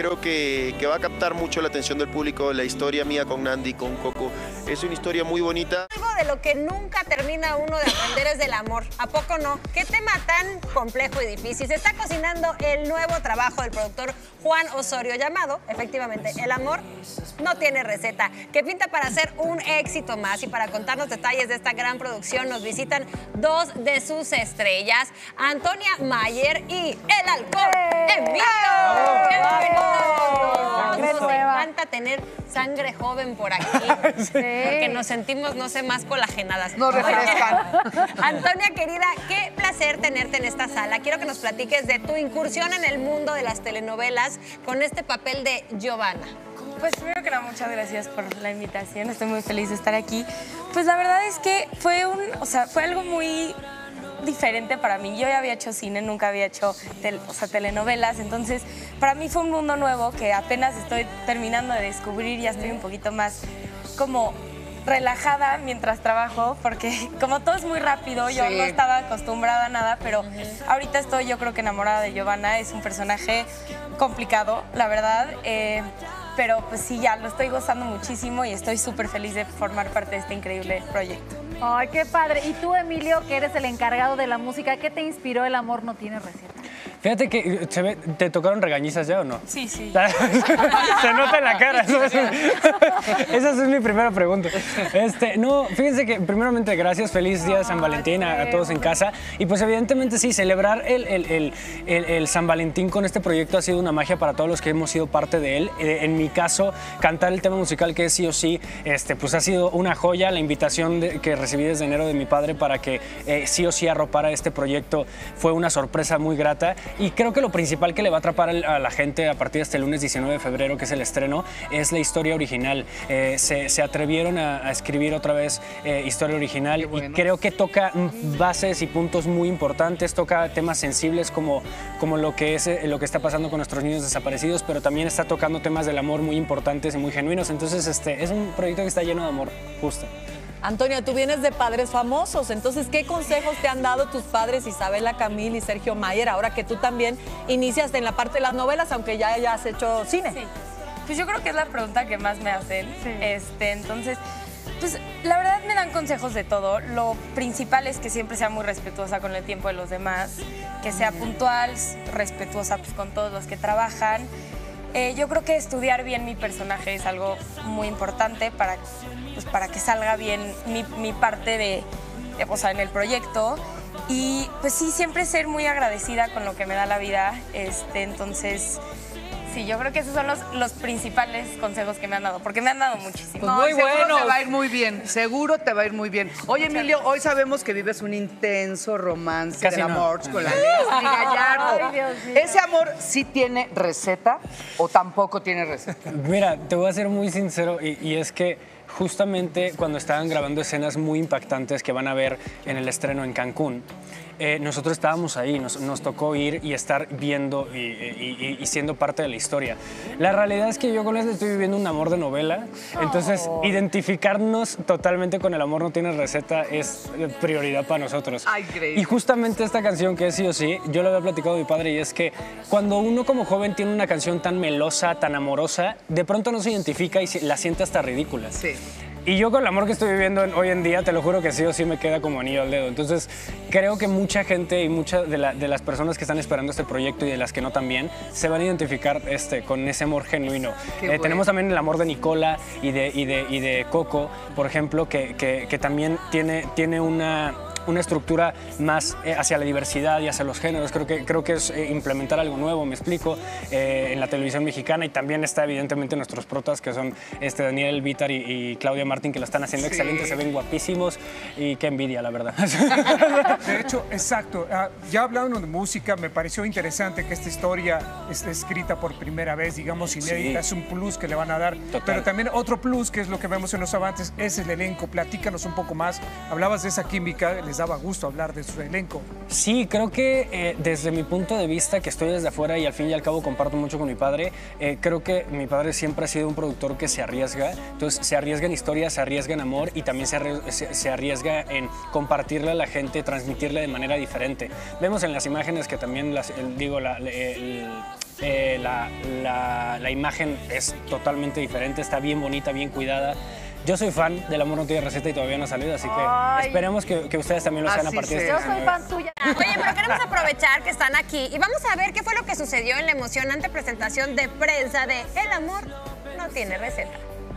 creo que va a captar mucho la atención del público. La historia mía con Nandi, con Coco, es una historia muy bonita. Algo de lo que nunca termina uno de aprender es del amor. ¿A poco no? ¿Qué tema tan complejo y difícil? Se está cocinando el nuevo trabajo del productor Juan Osorio llamado, efectivamente, El amor no tiene receta, que pinta para ser un éxito más. Y para contarnos detalles de esta gran producción nos visitan dos de sus estrellas, Antonia Mayer y El Halcón Emilio. Bienvenidos. Nos encanta tener sangre joven por aquí, porque nos sentimos, no sé, más colagenadas. Nos refrescan. Antonia, querida, qué placer tenerte en esta sala. Quiero que nos platiques de tu incursión en el mundo de las telenovelas con este papel de Giovanna. Pues primero que nada, muchas gracias por la invitación. Estoy muy feliz de estar aquí. Pues la verdad es que fue algo muy diferente para mí. Yo ya había hecho cine, nunca había hecho telenovelas, entonces para mí fue un mundo nuevo que apenas estoy terminando de descubrir. Ya estoy un poquito más como relajada mientras trabajo, porque como todo es muy rápido, yo no estaba acostumbrada a nada, pero ahorita estoy, yo creo que enamorada de Giovanna. Es un personaje complicado, la verdad, pero pues sí, ya lo estoy gozando muchísimo y estoy súper feliz de formar parte de este increíble proyecto. Ay, qué padre. Y tú, Emilio, que eres el encargado de la música, ¿qué te inspiró El amor no tiene receta? Fíjate que ¿te tocaron regañizas ya o no? Sí, sí. Se nota en la cara. Esa es mi primera pregunta. No, fíjense que primeramente gracias, feliz día de San Valentín a todos en casa. Y pues evidentemente sí, celebrar el San Valentín con este proyecto ha sido una magia para todos los que hemos sido parte de él. En mi caso, cantar el tema musical que es Sí o Sí, pues ha sido una joya. La invitación que recibí desde enero de mi padre para que Sí o Sí arropara este proyecto fue una sorpresa muy grata. Y creo que lo principal que le va a atrapar a la gente a partir de este lunes 19 de febrero, que es el estreno, es la historia original. Se atrevieron a escribir otra vez historia original, y creo que toca bases y puntos muy importantes, toca temas sensibles como lo que está pasando con nuestros niños desaparecidos, pero también está tocando temas del amor muy importantes y muy genuinos. Entonces es un proyecto que está lleno de amor, justo. Antonia, tú vienes de padres famosos, entonces, ¿qué consejos te han dado tus padres Isabela Camil y Sergio Mayer, ahora que tú también inicias en la parte de las novelas, aunque ya hayas hecho cine? Sí, pues yo creo que es la pregunta que más me hacen. Sí. Entonces, pues la verdad me dan consejos de todo. Lo principal es que siempre sea muy respetuosa con el tiempo de los demás, que sea puntual, respetuosa pues, con todos los que trabajan. Yo creo que estudiar bien mi personaje es algo muy importante para que salga bien mi parte en el proyecto. Y pues sí, siempre ser muy agradecida con lo que me da la vida. Entonces, sí, yo creo que esos son los principales consejos que me han dado, porque me han dado muchísimo. Pues muy bueno. Seguro te va a ir muy bien, seguro te va a ir muy bien. Oye, Emilio, hoy sabemos que vives un intenso romance del amor con la Leslie Gallardo. Ay, Dios mío. ¿Ese amor sí tiene receta o tampoco tiene receta? Mira, te voy a ser muy sincero y es que justamente cuando estaban grabando escenas muy impactantes que van a ver en el estreno en Cancún, nosotros estábamos ahí, nos tocó ir y estar viendo y siendo parte de la historia. La realidad es que yo con Leslie estoy viviendo un amor de novela, entonces identificarnos totalmente con El amor no tiene receta es prioridad para nosotros. Ay, increíble. Y justamente esta canción que es Sí o Sí, yo lo había platicado a mi padre, y es que cuando uno como joven tiene una canción tan melosa, tan amorosa, de pronto no se identifica y la siente hasta ridícula. Sí. Y yo con el amor que estoy viviendo hoy en día, te lo juro que sí o sí me queda como anillo al dedo. Entonces, creo que mucha gente y muchas de las personas que están esperando este proyecto y de las que no también, se van a identificar con ese amor genuino. Bueno. Tenemos también el amor de Nicola y de Coco, por ejemplo, que también tiene una estructura más hacia la diversidad y hacia los géneros. Creo que es implementar algo nuevo, me explico, en la televisión mexicana. Y también está evidentemente nuestros protas, que son Daniel Vítar y Claudia Martín, que lo están haciendo excelente, se ven guapísimos, y qué envidia, la verdad. De hecho, exacto. Ya hablando de música, me pareció interesante que esta historia esté escrita por primera vez, digamos, inédita. Sí. Es un plus que le van a dar. Total. Pero también otro plus, que es lo que vemos en los avances, es el elenco. Platícanos un poco más. Hablabas de esa química, les daba gusto hablar de su elenco. Sí, creo que desde mi punto de vista, que estoy desde afuera y al fin y al cabo comparto mucho con mi padre, creo que mi padre siempre ha sido un productor que se arriesga. Entonces, se arriesga en historia, se arriesga en amor, y también se arriesga en compartirle a la gente, transmitirle de manera diferente. Vemos en las imágenes que también la imagen es totalmente diferente, está bien bonita, bien cuidada. Yo soy fan del Amor no tiene receta y todavía no ha salido, así que esperemos que ustedes también lo sean a partir de este Yo soy fan tuya. Oye, pero queremos aprovechar que están aquí y vamos a ver qué fue lo que sucedió en la emocionante presentación de prensa de El amor no tiene receta.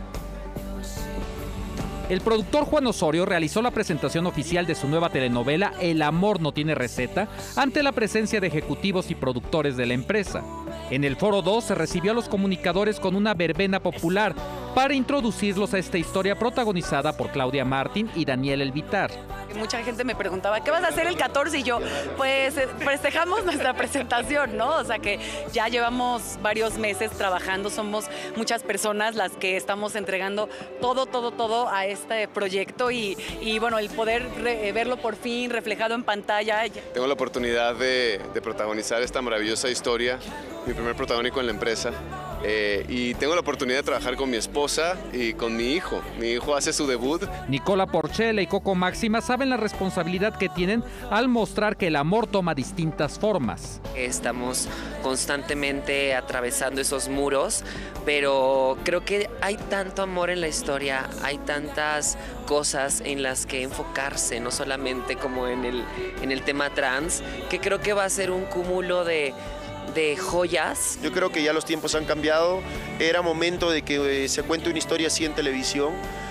El productor Juan Osorio realizó la presentación oficial de su nueva telenovela El amor no tiene receta ante la presencia de ejecutivos y productores de la empresa. En el Foro 2 se recibió a los comunicadores con una verbena popular para introducirlos a esta historia protagonizada por Claudia Martín y Daniel Elvitar. Mucha gente me preguntaba, ¿qué vas a hacer el 14? Y yo, pues festejamos nuestra presentación, ¿no? O sea que ya llevamos varios meses trabajando, somos muchas personas las que estamos entregando todo a este proyecto y bueno, el poder verlo por fin reflejado en pantalla. Tengo la oportunidad de protagonizar esta maravillosa historia, mi primer protagónico en la empresa. Y tengo la oportunidad de trabajar con mi esposa y con mi hijo. Mi hijo hace su debut. Nicola Porchela y Coco Máxima saben la responsabilidad que tienen al mostrar que el amor toma distintas formas. Estamos constantemente atravesando esos muros, pero creo que hay tanto amor en la historia, hay tantas cosas en las que enfocarse, no solamente como en el tema trans, que creo que va a ser un cúmulo de joyas. Yo creo que ya los tiempos han cambiado, era momento de que se cuente una historia así en televisión,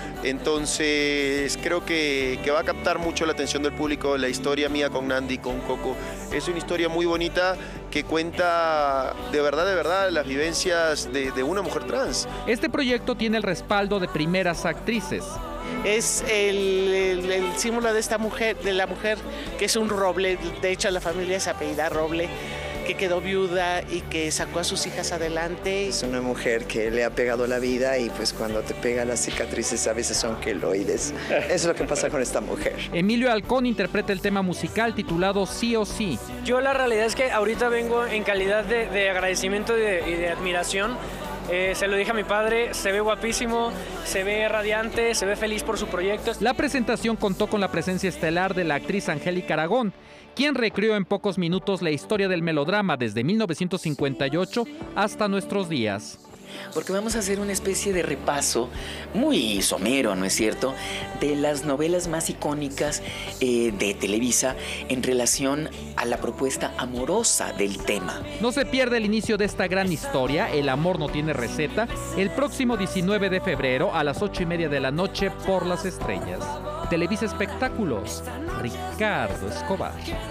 entonces creo que va a captar mucho la atención del público. La historia mía con Nandi, con Coco, es una historia muy bonita que cuenta de verdad las vivencias de una mujer trans. Este proyecto tiene el respaldo de primeras actrices. Es el símbolo de esta mujer, de la mujer que es un roble, de hecho la familia es apellida Roble, que quedó viuda y que sacó a sus hijas adelante. Es una mujer que le ha pegado la vida y pues cuando te pega las cicatrices a veces son queloides. Eso es lo que pasa con esta mujer. Emilio Alcón interpreta el tema musical titulado Sí o Sí. Yo la realidad es que ahorita vengo en calidad de agradecimiento y de admiración. Se lo dije a mi padre, se ve guapísimo, se ve radiante, se ve feliz por su proyecto. La presentación contó con la presencia estelar de la actriz Angélica Aragón, quien recreó en pocos minutos la historia del melodrama desde 1958 hasta nuestros días. Porque vamos a hacer una especie de repaso muy somero, ¿no es cierto?, de las novelas más icónicas de Televisa en relación a la propuesta amorosa del tema. No se pierda el inicio de esta gran historia, El amor no tiene receta, el próximo 19 de febrero a las 8:30 de la noche por Las Estrellas. Televisa Espectáculos, Ricardo Escobar.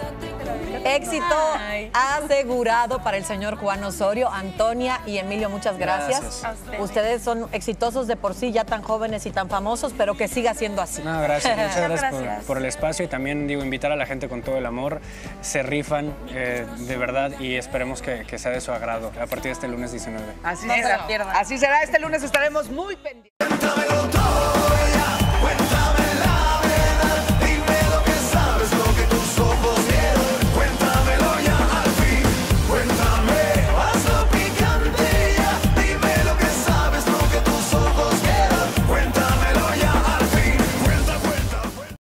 Éxito asegurado para el señor Juan Osorio. Antonia y Emilio, muchas gracias. Ustedes son exitosos de por sí, ya tan jóvenes y tan famosos, pero que siga siendo así. No, gracias, muchas gracias por el espacio y también digo, invitar a la gente con todo el amor. Se rifan de verdad y esperemos que sea de su agrado a partir de este lunes 19. Así será este lunes estaremos muy pendientes.